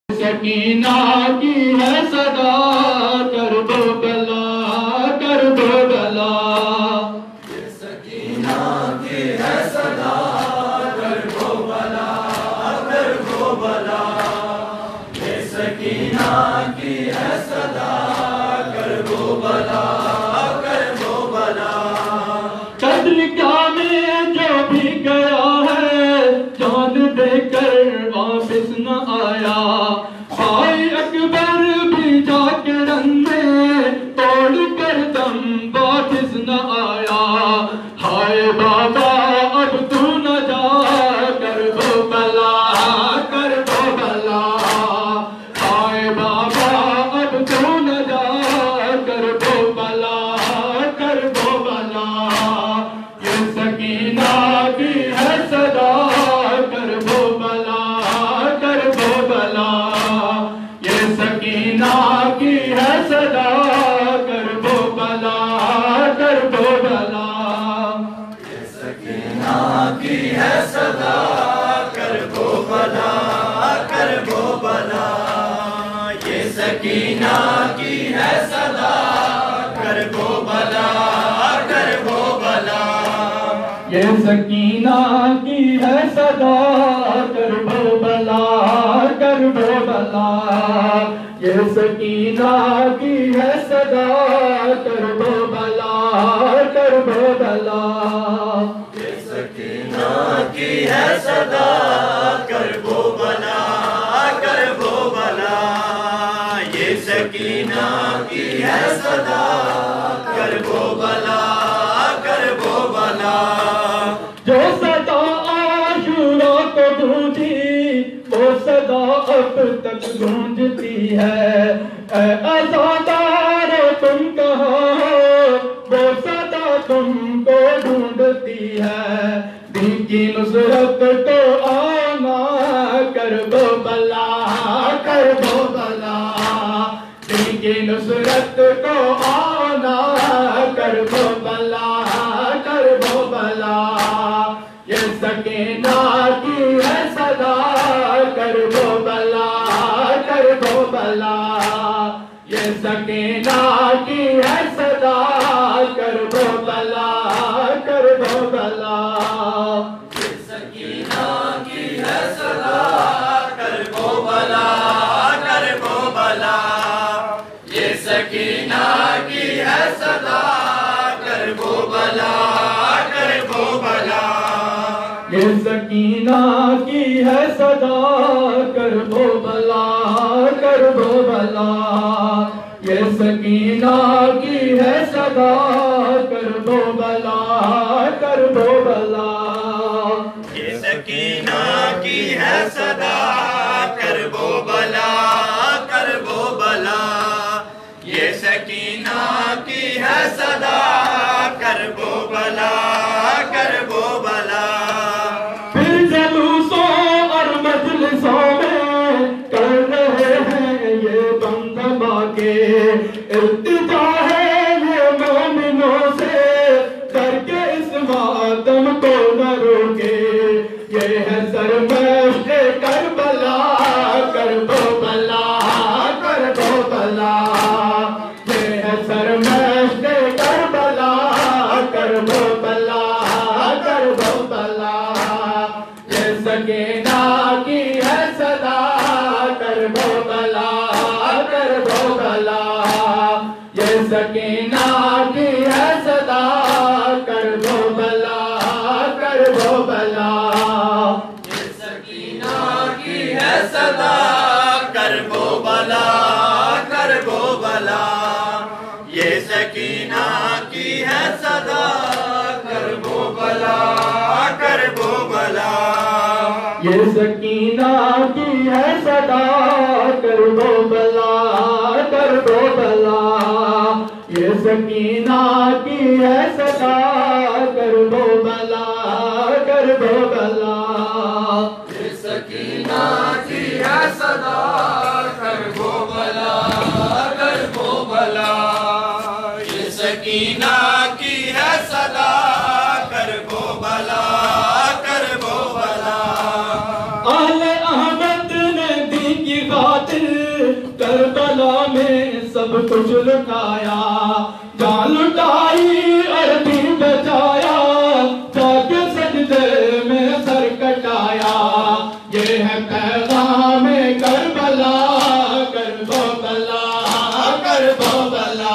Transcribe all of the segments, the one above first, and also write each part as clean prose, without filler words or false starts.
سکینہ کی ہے صدا کر دو بلا کر دو بلا یہ سکینہ کی ہے صدا کر دو بلا کر دو بلا یہ سکینہ کی ہے صدا کر دو بلا کر دو بلا قدر کیا میں جو بھی گیا ہے جان دے کر واپس نہ آیا بھائی اکبر بھی جا کے رن میں توڑ کر دم واپس نہ آیا ہائے بابا اب تو نہ جا کر دو بلا کر دو بلا ہائے بابا اب تو نہ جا کر دو بلا کر دو بلا یہ سکینہ کی ہے صدا کر دو بلا کر دو بلا یہ سکینہ کی ہے صدا کر دو بلا کر دو بلا یہ سکینہ کی ہے صدا کر دو بلا کر دو بلا یہ سکینہ کی ہے صدا کر دو بلا کر دو بلا یہ سکینہ کی ہے صدا کر دو بلا کر دو بلا یہ سکینہ کی ہے صدا کر دو بلا کر دو بلا یہ سکینہ کی ہے صدا کر دو بلا کر دو بلا یہ سکینہ کی ہے صدا کر دو بلا کر دو بلا جو صدا عاشورا کو گونجی وہ صدا اب تک گونجتی ہے اے عزادار تم کہاں ہو وہ صدا تم کو ڈھونڈتی ہے دین کی نصرت کو آنا کر دو بلا کر دو بلا دین کی نصرت کو آنا کر دو بلا کر دو بلا یہ سکینہ کی ہے صدا کر دو بلا کر دو بلا یہ سکینہ کی ہے صدا کر دو بلا کر دو بلا یہ سکینہ کی ہے صدا کر دو بلا کر دو بلا یہ سکینہ کی ہے صدا کر دو بلا کر دو بلا یہ سکینہ کی ہے صدا کر دو بلا کر دو بلا یہ سکینہ کی ہے صدا کر دو بلا کر دو بلا یہ سکینہ کی ہے صدا کر دو بلا کر دو بلا یہ سکینہ کی ہے صدا کر دو بلا کر دو بلا پھر جلوسوں اور مجلسوں میں کر رہے ہیں یہ بم دبا کے التجا ہے یہ مومنوں سے کر کے اس ماتم کو نہ روکے یہ ہے سرمشق کربلا کر دو بلا کر دو بلا یہ ہے سرمشق کربلا کر دو بلا کر دو بلا یہ سکینہ کی ہے صدا کر دو بلا کر دو بلا یہ سکینہ کی ہے صدا کر دو بلا کر دو بلا یہ سکینہ کی ہے صدا کر دو بلا کر دو بلا یہ سکینہ کی ہے صدا کر دو بلا کر دو بلا یہ سکینہ کی ہے صدا کر دو بلا کر دو بلا یہ سکینہ کی ہے صدا کر دو بلا کر دو بلا یہ سکینہ کی ہے صدا کر دو بلا کر دو بلا یہ سکینہ کی ہے صدا کر دو بلا کر دو بلا اہل احمد نے دی کی بات کربلا میں سب کچھ لٹایا، جان لٹائی اور دین بچایا، جا کے سجدے میں سر کٹایا۔ یہ ہے پیغام کربلا، کربو بلا، کربو بلا،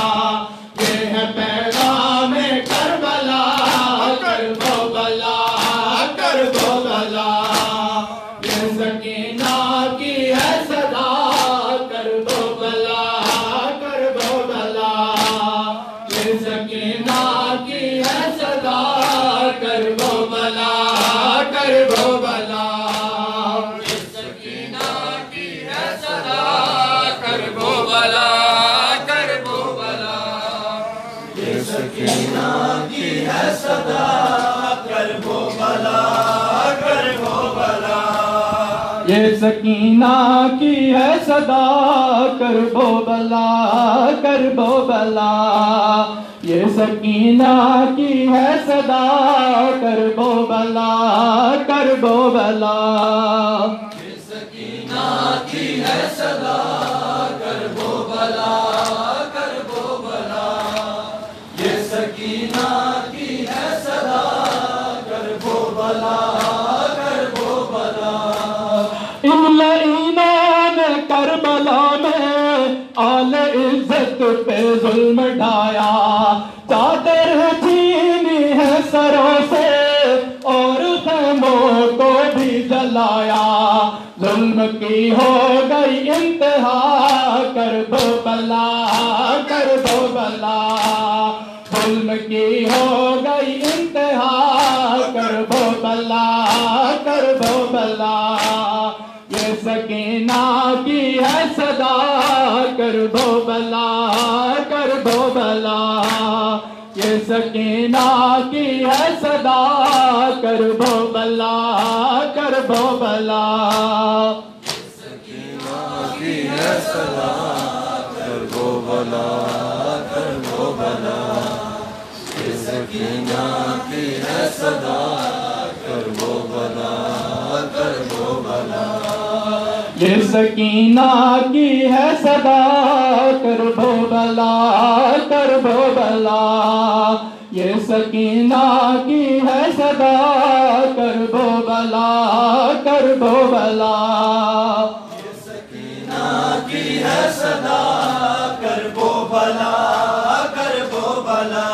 یہ ہے پیغام کربلا، کربو بلا، کربو بلا، یہ سکینہ کی ہے صدا، کربو بلا، کربو بلا، یہ سکینہ کی ہے صدا، کربو بلا، کربو بلا، یہ سکینہ کی ہے صدا، کربو بلا، کربو بلا، یہ سکینہ کی ہے صدا، کربو بلا، کربو بلا، یہ سکینہ کی ہے صدا، کربو بلا، کربو بلا، یہ سکینہ کی ہے صدا، کربو بلا، کربو بلا، یہ سکینہ کی ہے صدا، کربو بلا، کربو بلا، یہ سکینہ کی ہے صدا، کربو بلا، کربو بلا، ان لعینوں نے کربلا میں آل عزت پہ ظلم ڈھایا، چادر چھینی ہے سروں سے اور خیموں کو بھی جلایا، ظلم کی ہو گئی انتہا، کربو بلا، کربو بلا، ظلم کی ہو گئی انتہا، کربو بلا، کربو بلا، یہ سکینہ کی ہے صدا، کربو بلا، کربو بلا، یہ سکینہ کی ہے صدا، کربو بلا، کربو بلا، یہ سکینہ کی ہے صدا، کربو بلا، کربو بلا، یہ سکینہ کی ہے صدا، کربو بلا، کربو بلا، یہ سکینہ کی ہے صدا، کربو بلا، کربو بلا، یہ سکینہ کی ہے صدا، کربو بلا، کربو بلا، یہ سکینہ کی ہے صدا، کربو بلا، کربو بلا،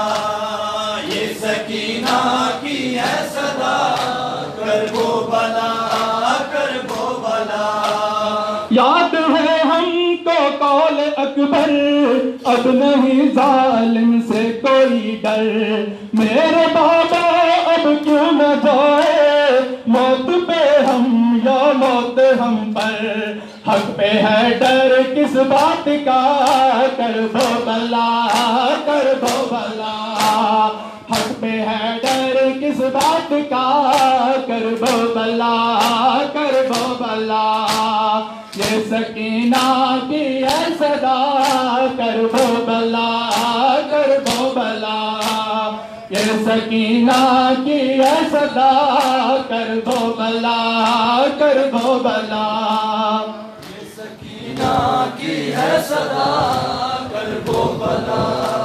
یہ سکینہ کی ہے صدا، کربو بلا، کربو بلا، یاد ہے ہم کو قول اکبر، اب نہیں ظالم سے کوئی ڈر، میرے بابا اب کیوں نہ جائے موت پہ ہم یا موت ہم پر، حق پہ ہے ڈر کس بات کا، کربو بلا، کربو بلا، حق پہ ہے ڈر کس بات کا، کربو بلا، کربو بلا، یہ سکینہ کی ہے صدا، کربو بلا، کربو بلا، یہ سکینہ کی ہے صدا، کربو بلا، کربو بلا، یہ سکینہ کی ہے صدا، کربو بلا،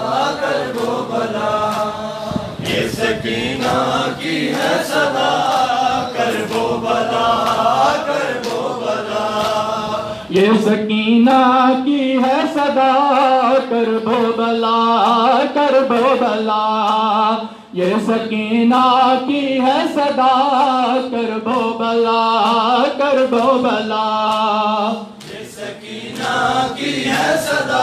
کربو بلا، یہ سکینہ کی ہے صدا، کربو بلا، کربو بلا، یہ سکینہ کی ہے صدا، کربو بلا، کربو بلا، یہ سکینہ کی ہے صدا، کربو بلا، کربو بلا، یہ سکینہ کی ہے صدا،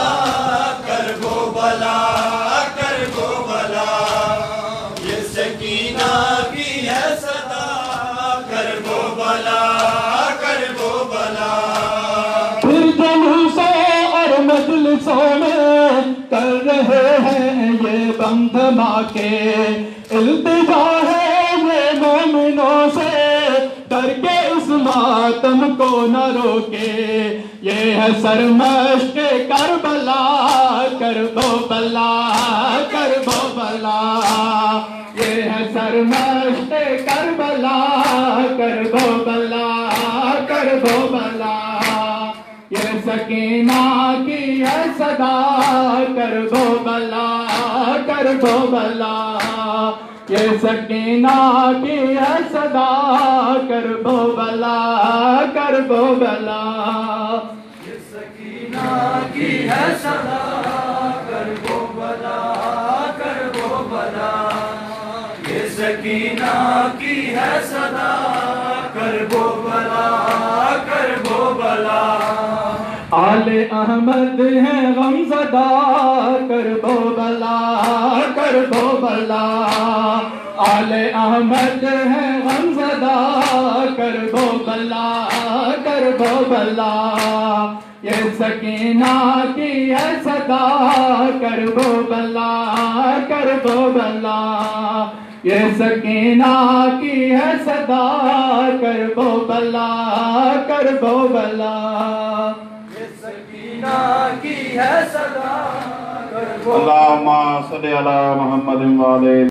کربو بلا، کربو بلا، یہ سکینہ کی ہے صدا، کربو بلا، کربو بلا، پھر جلوسوں اور مجلسوں میں کر رہے ہیں یہ بم دھماکے، التجا ہے یہ مومنوں سے، ڈر کے اس ماتم کو نہ روکے، یہ ہے سرمشق کربلا، کربو بلا، کربو بلا، یہ ہے سرمشق کربلا، کربو بلا، کربو بلا، یہ سکینہ کی ہے صدا کر بو بلا کر بو بلا یہ سکینہ کی ہے صدا کر بو بلا کر بو بلا یہ سکینہ کی ہے صدا کر بو بلا کر بو بلا یہ سکینہ کی ہے صدا کر بو بلا کر بو بلا آل احمد ہے غم زدہ کر بو بلا کر بو بلا آل احمد ہے غم زدہ کر بو بلا کر بو بلا یہ سکینہ کی ہے صدا کر بو بلا کر بو بلا یہ سکینہ کی ہے صدا کر بو بلا کر بو بلا یہ سکینہ کی ہے صدا کر بو اللہم صلی علی محمد و علیہ